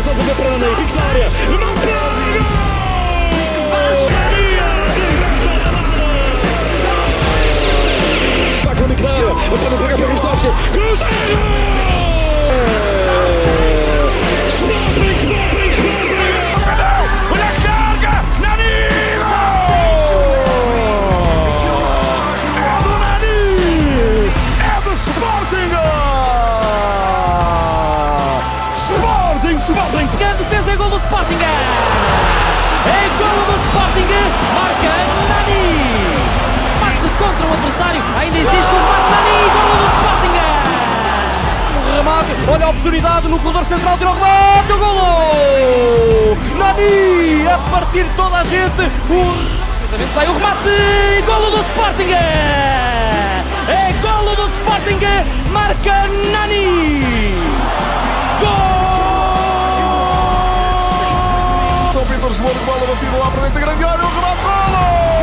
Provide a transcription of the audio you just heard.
volta a fazer para Nani. Vitória. Não pega! Saca o Michelin. Pode entregar para Ristovski. Cruzeiro! Sporting! Olha a carga! Nani! É do Nani! É do Sporting! Sporting! Grande defesa, é gol do Sporting! É gol do Sporting! Marca Nani! Bate contra o adversário, ainda existe o Marca Nani! Gol do Sporting! Remate, olha a oportunidade no corredor central, tirou o remate, o golo! Nani a partir toda a gente, Sai o remate, golo do Sporting! É golo do Sporting! Marca Nani! São Pedro Lisboa, bola batida lá para dentro da grande área, o remate, golo!